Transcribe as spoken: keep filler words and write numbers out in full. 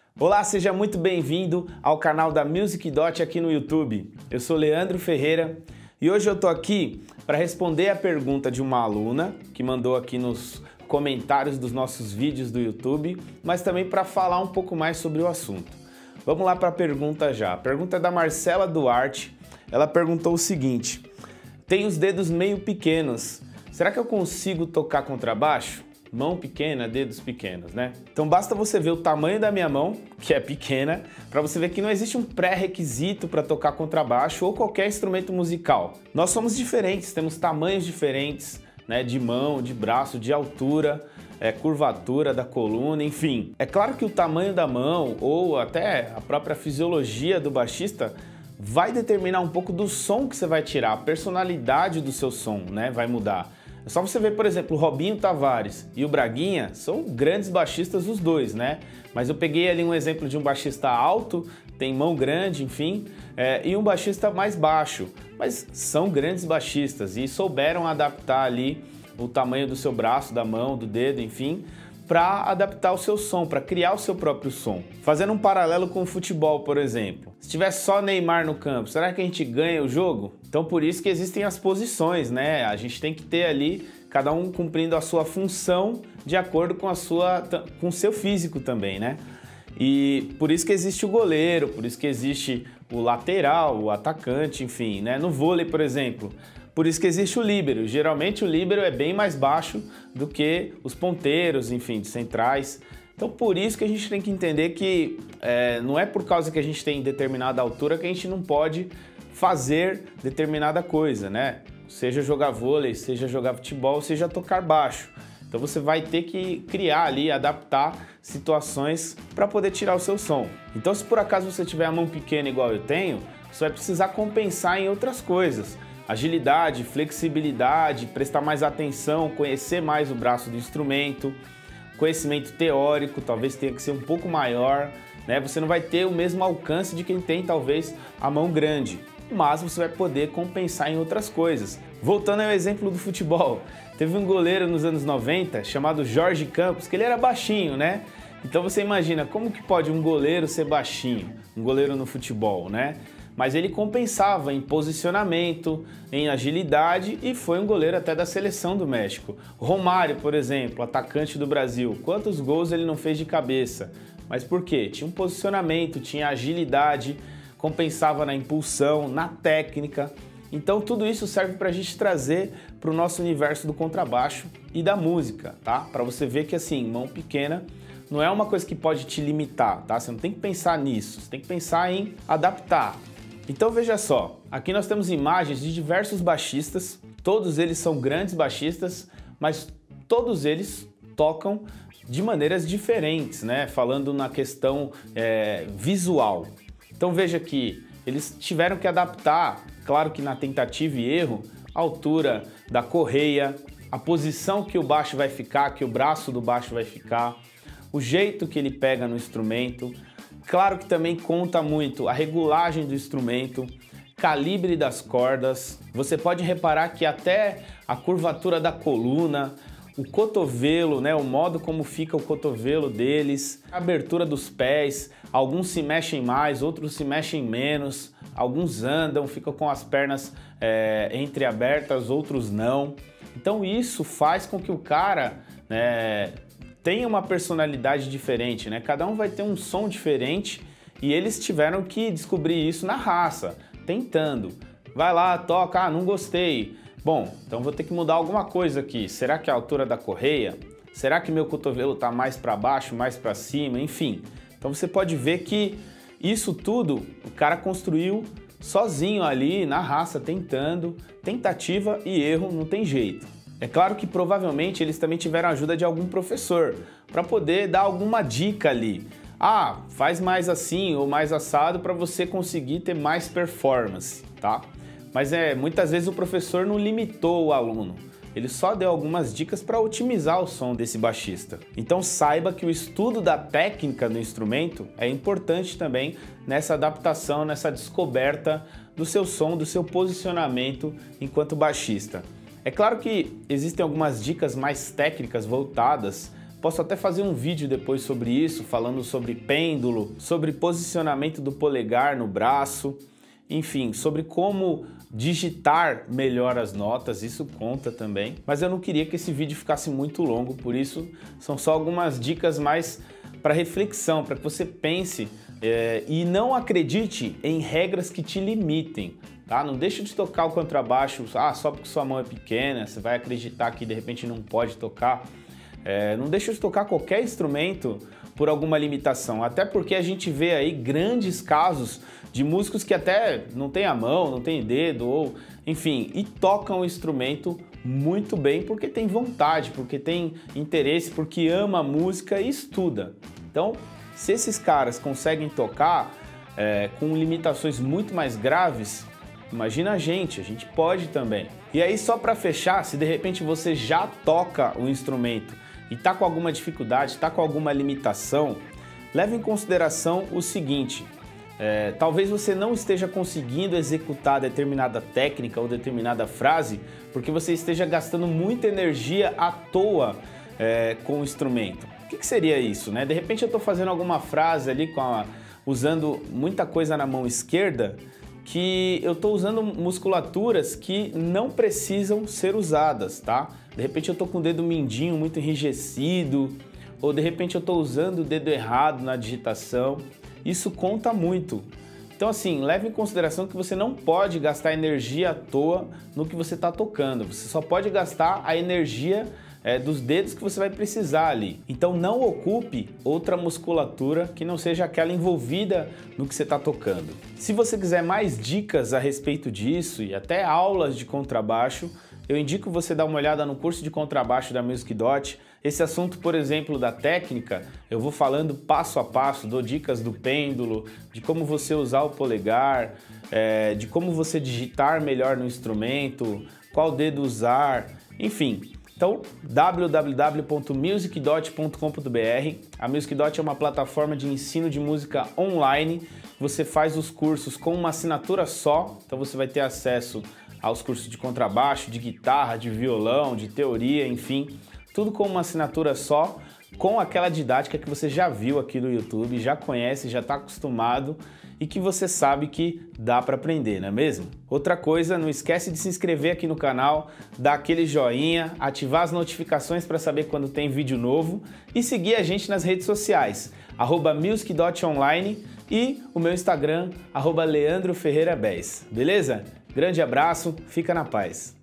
Olá, seja muito bem-vindo ao canal da Music Dot aqui no YouTube. Eu sou Leandro Ferreira e hoje eu tô aqui para responder a pergunta de uma aluna que mandou aqui nos comentários dos nossos vídeos do YouTube, mas também para falar um pouco mais sobre o assunto. Vamos lá para a pergunta já. A pergunta é da Marcela Duarte. Ela perguntou o seguinte: tenho os dedos meio pequenos, será que eu consigo tocar contrabaixo? Mão pequena, dedos pequenos, né? Então basta você ver o tamanho da minha mão, que é pequena, para você ver que não existe um pré-requisito para tocar contrabaixo ou qualquer instrumento musical. Nós somos diferentes, temos tamanhos diferentes, né? De mão, de braço, de altura, é, curvatura da coluna, enfim. É claro que o tamanho da mão ou até a própria fisiologia do baixista vai determinar um pouco do som que você vai tirar, a personalidade do seu som, né? Vai mudar. É só você ver, por exemplo, o Robinho Tavares e o Braguinha, são grandes baixistas os dois, né? Mas eu peguei ali um exemplo de um baixista alto, tem mão grande, enfim, é, e um baixista mais baixo. Mas são grandes baixistas e souberam adaptar ali o tamanho do seu braço, da mão, do dedo, enfim, para adaptar o seu som, para criar o seu próprio som. Fazendo um paralelo com o futebol, por exemplo. Se tivesse só Neymar no campo, será que a gente ganha o jogo? Então por isso que existem as posições, né? A gente tem que ter ali, cada um cumprindo a sua função de acordo com a sua, com o seu físico também, né? E por isso que existe o goleiro, por isso que existe o lateral, o atacante, enfim, né? No vôlei, por exemplo, por isso que existe o líbero. Geralmente o líbero é bem mais baixo do que os ponteiros, enfim, de centrais. Então por isso que a gente tem que entender que é, não é por causa que a gente tem determinada altura que a gente não pode fazer determinada coisa, né? Seja jogar vôlei, seja jogar futebol, seja tocar baixo. Então você vai ter que criar ali, adaptar situações para poder tirar o seu som. Então se por acaso você tiver a mão pequena igual eu tenho, você vai precisar compensar em outras coisas. Agilidade, flexibilidade, prestar mais atenção, conhecer mais o braço do instrumento, conhecimento teórico, talvez tenha que ser um pouco maior, né? Você não vai ter o mesmo alcance de quem tem talvez a mão grande, mas você vai poder compensar em outras coisas. Voltando ao exemplo do futebol, teve um goleiro nos anos noventa chamado Jorge Campos, que ele era baixinho, né? Então você imagina, como que pode um goleiro ser baixinho, um goleiro no futebol, né? Mas ele compensava em posicionamento, em agilidade e foi um goleiro até da seleção do México. Romário, por exemplo, atacante do Brasil, quantos gols ele não fez de cabeça? Mas por quê? Tinha um posicionamento, tinha agilidade, compensava na impulsão, na técnica. Então tudo isso serve para a gente trazer para o nosso universo do contrabaixo e da música, tá? Para você ver que assim, mão pequena não é uma coisa que pode te limitar, tá? Você não tem que pensar nisso, você tem que pensar em adaptar. Então veja só, aqui nós temos imagens de diversos baixistas, todos eles são grandes baixistas, mas todos eles tocam de maneiras diferentes, né? Falando na questão é, visual. Então veja que eles tiveram que adaptar, claro que na tentativa e erro, a altura da correia, a posição que o baixo vai ficar, que o braço do baixo vai ficar, o jeito que ele pega no instrumento. Claro que também conta muito a regulagem do instrumento, calibre das cordas. Você pode reparar que até a curvatura da coluna, o cotovelo, né, o modo como fica o cotovelo deles, a abertura dos pés, alguns se mexem mais, outros se mexem menos, alguns andam, ficam com as pernas é, entreabertas, outros não. Então isso faz com que o cara né, tenha uma personalidade diferente, né? Cada um vai ter um som diferente e eles tiveram que descobrir isso na raça, tentando. Vai lá, toca, ah, não gostei. Bom, então vou ter que mudar alguma coisa aqui. Será que é a altura da correia? Será que meu cotovelo está mais para baixo, mais para cima? Enfim, então você pode ver que isso tudo o cara construiu sozinho ali na raça, tentando, tentativa e erro, não tem jeito. É claro que provavelmente eles também tiveram a ajuda de algum professor para poder dar alguma dica ali. Ah, faz mais assim ou mais assado para você conseguir ter mais performance, tá? Mas é, muitas vezes o professor não limitou o aluno, ele só deu algumas dicas para otimizar o som desse baixista. Então saiba que o estudo da técnica do instrumento é importante também nessa adaptação, nessa descoberta do seu som, do seu posicionamento enquanto baixista. É claro que existem algumas dicas mais técnicas voltadas Posso até fazer um vídeo depois sobre isso, falando sobre pêndulo, sobre posicionamento do polegar no braço, enfim, sobre como digitar melhor as notas, isso conta também. Mas eu não queria que esse vídeo ficasse muito longo, por isso são só algumas dicas mais para reflexão, para que você pense é, e não acredite em regras que te limitem. Tá? Não deixe de tocar o contrabaixo ah, só porque sua mão é pequena, você vai acreditar que de repente não pode tocar. É, não deixe de tocar qualquer instrumento por alguma limitação, até porque a gente vê aí grandes casos de músicos que até não tem a mão, não tem dedo, ou enfim, e tocam o instrumento muito bem porque tem vontade, porque tem interesse, porque ama a música e estuda. Então, se esses caras conseguem tocar é, com limitações muito mais graves, imagina a gente, a gente pode também. E aí, só para fechar, se de repente você já toca o instrumento e está com alguma dificuldade, está com alguma limitação, leve em consideração o seguinte, é, talvez você não esteja conseguindo executar determinada técnica ou determinada frase porque você esteja gastando muita energia à toa é, com o instrumento. O que, que seria isso, né? De repente eu estou fazendo alguma frase ali com a, usando muita coisa na mão esquerda, que eu estou usando musculaturas que não precisam ser usadas, tá? De repente eu estou com o dedo mindinho muito enrijecido, ou de repente eu estou usando o dedo errado na digitação. Isso conta muito. Então assim, leve em consideração que você não pode gastar energia à toa no que você está tocando. Você só pode gastar a energia É, dos dedos que você vai precisar ali. Então não ocupe outra musculatura que não seja aquela envolvida no que você está tocando. Se você quiser mais dicas a respeito disso e até aulas de contrabaixo, eu indico você dar uma olhada no curso de contrabaixo da Music Dot. Esse assunto, por exemplo, da técnica, eu vou falando passo a passo, dou dicas do pêndulo, de como você usar o polegar, é, de como você digitar melhor no instrumento, qual dedo usar, enfim. Então, w w w ponto music dot ponto com ponto b r. A Music Dot é uma plataforma de ensino de música online. Você faz os cursos com uma assinatura só, então você vai ter acesso aos cursos de contrabaixo, de guitarra, de violão, de teoria, enfim, tudo com uma assinatura só, com aquela didática que você já viu aqui no YouTube, já conhece, já está acostumado e que você sabe que dá para aprender, não é mesmo? Outra coisa, não esquece de se inscrever aqui no canal, dar aquele joinha, ativar as notificações para saber quando tem vídeo novo e seguir a gente nas redes sociais, arroba music dot online e o meu Instagram, arroba Leandro Ferreira Bez, beleza? Grande abraço, fica na paz!